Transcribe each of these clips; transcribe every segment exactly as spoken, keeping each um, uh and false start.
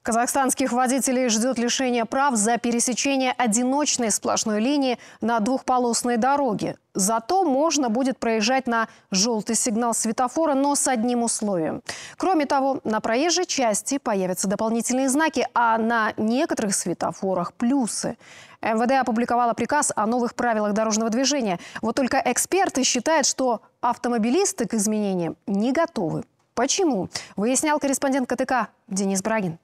Казахстанских водителей ждет лишение прав за пересечение одиночной сплошной линии на двухполосной дороге. Зато можно будет проезжать на желтый сигнал светофора, но с одним условием. Кроме того, на проезжей части появятся дополнительные знаки, а на некоторых светофорах плюсы. эм вэ дэ опубликовала приказ о новых правилах дорожного движения. Вот только эксперты считают, что автомобилисты к изменениям не готовы. Почему? Выяснял корреспондент ка тэ ка Денис Брагин.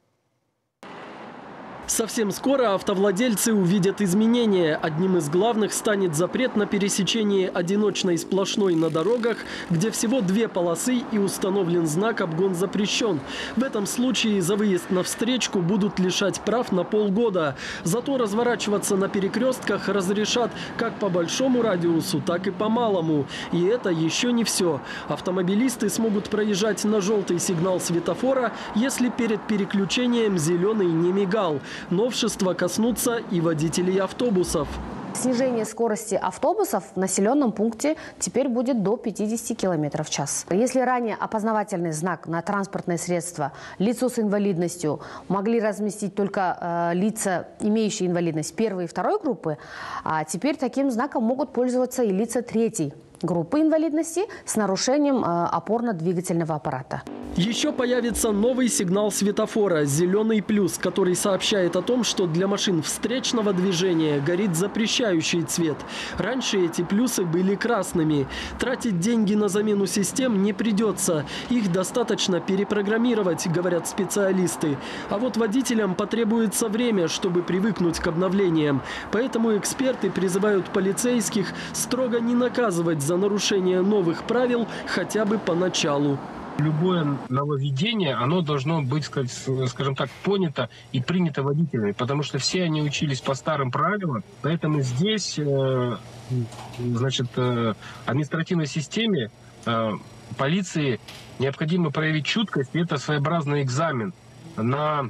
Совсем скоро автовладельцы увидят изменения. Одним из главных станет запрет на пересечение одиночной сплошной на дорогах, где всего две полосы и установлен знак «Обгон запрещен». В этом случае за выезд на встречку будут лишать прав на полгода. Зато разворачиваться на перекрестках разрешат как по большому радиусу, так и по малому. И это еще не все. Автомобилисты смогут проезжать на желтый сигнал светофора, если перед переключением зеленый не мигал. Новшества коснутся и водителей автобусов. Снижение скорости автобусов в населенном пункте теперь будет до пятидесяти километров в час. Если ранее опознавательный знак на транспортное средство лицо с инвалидностью могли разместить только э, лица, имеющие инвалидность первой и второй группы, а теперь таким знаком могут пользоваться и лица третьей группы инвалидности с нарушением э, опорно-двигательного аппарата. Еще появится новый сигнал светофора «Зеленый плюс», который сообщает о том, что для машин встречного движения горит запрещающий цвет. Раньше эти плюсы были красными. Тратить деньги на замену систем не придется. Их достаточно перепрограммировать, говорят специалисты. А вот водителям потребуется время, чтобы привыкнуть к обновлениям. Поэтому эксперты призывают полицейских строго не наказывать за нарушение новых правил хотя бы поначалу. Любое нововведение, оно должно быть, скажем так, понято и принято водителями, потому что все они учились по старым правилам, поэтому здесь, значит, административной системе, полиции необходимо проявить чуткость, и это своеобразный экзамен на...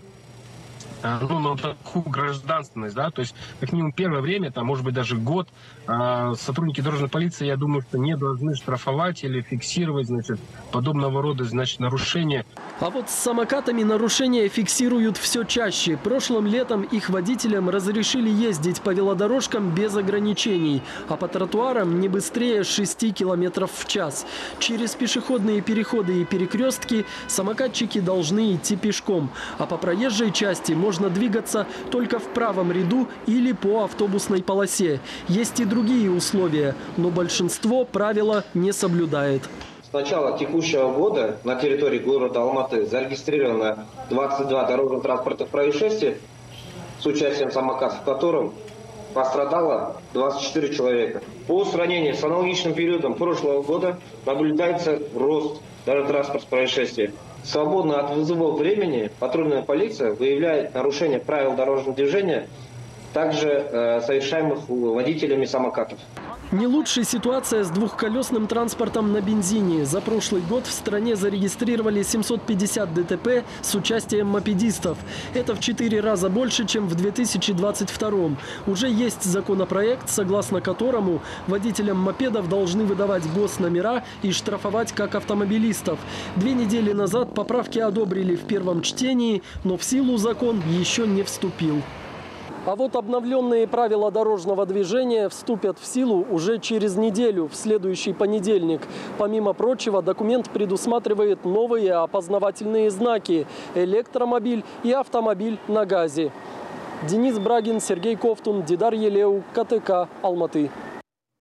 Ну, на такую гражданственность, да, то есть как минимум первое время, там, может быть, даже год, э, сотрудники дорожной полиции, я думаю, что не должны штрафовать или фиксировать, значит, подобного рода, значит, нарушения. А вот с самокатами нарушения фиксируют все чаще. Прошлым летом их водителям разрешили ездить по велодорожкам без ограничений, а по тротуарам не быстрее шести километров в час. Через пешеходные переходы и перекрестки самокатчики должны идти пешком, а по проезжей части можно Можно двигаться только в правом ряду или по автобусной полосе. Есть и другие условия, но большинство правила не соблюдает. С начала текущего года на территории города Алматы зарегистрировано двадцать два дорожно-транспортных происшествия с участием самокатов, в котором пострадало двадцать четыре человека. По сравнению с аналогичным периодом прошлого года наблюдается рост дорожно-транспортных происшествий. Свободно от вызовов времени патрульная полиция выявляет нарушения правил дорожного движения, также э, совершаемых водителями самокатов. Не лучшая ситуация с двухколесным транспортом на бензине. За прошлый год в стране зарегистрировали семьсот пятьдесят дэ тэ пэ с участием мопедистов. Это в четыре раза больше, чем в две тысячи двадцать втором. Уже есть законопроект, согласно которому водителям мопедов должны выдавать госномера и штрафовать как автомобилистов. Две недели назад поправки одобрили в первом чтении, но в силу закон еще не вступил. А вот обновленные правила дорожного движения вступят в силу уже через неделю, в следующий понедельник. Помимо прочего, документ предусматривает новые опознавательные знаки – электромобиль и автомобиль на газе. Денис Брагин, Сергей Ковтун, Дидар Елеу, ка тэ ка, Алматы.